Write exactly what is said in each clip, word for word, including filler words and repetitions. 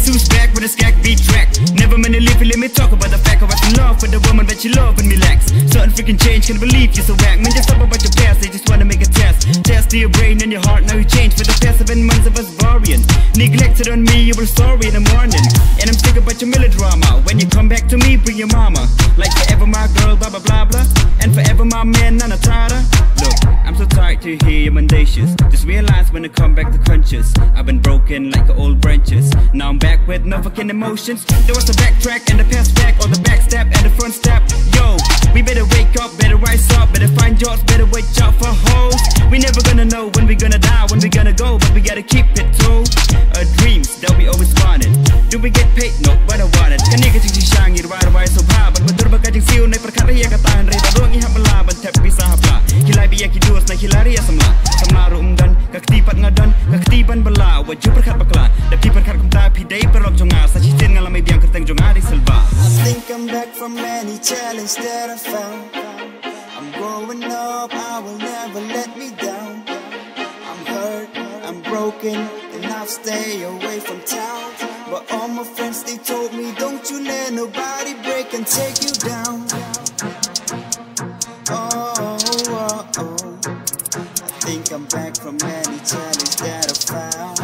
guess who's back with a Skagbeat track? Never meant to leave you, let me talk about the fact I was in love with the woman that you love and relax. Certain freaking change, can't believe you're so whack. Man, just talk about your past, they just wanna make a test. Test to your brain and your heart, now you change. For the past seven months of us worrying, neglected on me, you were sorry in the morning. And I'm sick about your melodrama. When you come back to me, bring your mama. Like forever my girl, blah blah blah blah. And forever my man, none of Tata. Look, I'm so tired to hear your mendacious. Just realize when I come back to conscious, I've been broken like old branches. Now I'm back with no fucking emotions. There was the backtrack and the pass back, or the backstep and the front step. Yo, we better wake up, better rise up, better find jobs, better watch out for hoes. We never gonna know when we gonna die, when we gonna go, but we gotta keep it true. Our dreams that we always wanted. Do we get paid? No, but I want it. Kani ka ching siyang irwai rwai so bha, but betul ba ka ching siu nai perkat riya ka tahan rai baruang ihap bala ban tep bisa hapla. Hilai biya ki duas na hilari ya samla. Samla rumdan ka ketipat ngadan, ka ketiban bala waju perkat bakla. Da pi perkat kumta pi dai perok jonga sa chitin ngalamai biang kerteng jonga di Silva. I think I'm back from any challenge that I found. I'm growing up, I will never let me down. I'm hurt, I'm broken, and I'll stay away from town. But all my friends, they told me, don't you let nobody break and take you down. Oh, oh, oh, I think I'm back from any challenge that I found.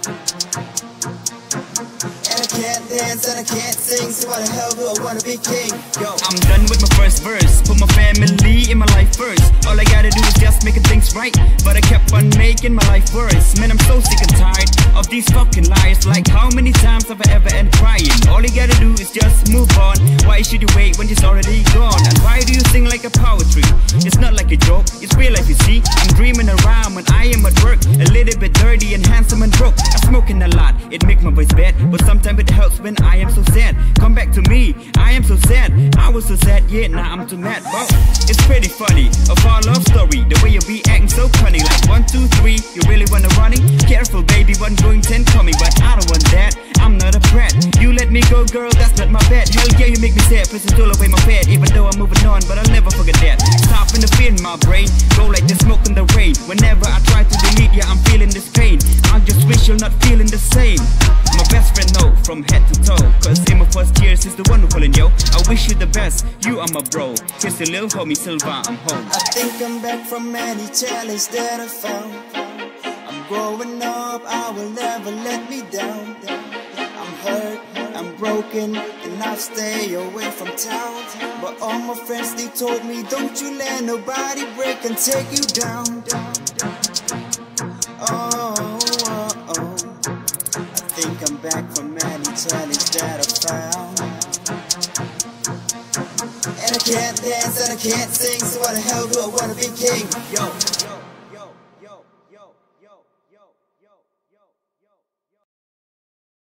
And I can't dance and I can't sing, so why the hell do I wanna be king? Yo, I'm done with my first verse, put my family in my life first. All I gotta do is just making things right, but I kept on making my life worse. Man, I'm so sick and tired of these fucking lies. Like how many times have I ever end crying? All you gotta do is just move on. Why should you wait when it's already gone? And why do you sing like a poetry? It's not like a joke, it's real life, you see. I'm dreaming around when I am at work, a little bit dirty and handsome and broke. I'm smoking a lot, it makes my voice bad, but sometimes it helps when I am so sad. Come back to me, I am so sad. I was so sad, yeah, now I'm too mad. But it's pretty funny, a fall love story. The way you be acting so funny, like one, two, three. You really wanna running? Careful, baby, one going, ten coming. But I don't want that, I'm not a brat. You let me go, girl, that's not my bad. Hell yeah, you make me sad, pressing all away my fat. Even though I'm moving on, but I'll never forget that. Stop in the fear in my brain, go like the smoke in the rain. Whenever I try to delete ya, I'm feeling this pain. I just wish you're not feeling the same. My best friend know from head to toe, cause in my first years is the one who calling yo. I wish you the best, you are my bro. Here's the little homie Silva, I'm home. I think I'm back from any challenge that I found. I'm growing up, I will never let me down. I'm hurt, I'm broken, and I'll stay away from town. But all my friends, they told me, don't you let nobody break and take you down. Oh, oh, oh, I think I'm back from any challenge that I found. And I can't dance and I can't sing, so why the hell do I wanna be king? Yo.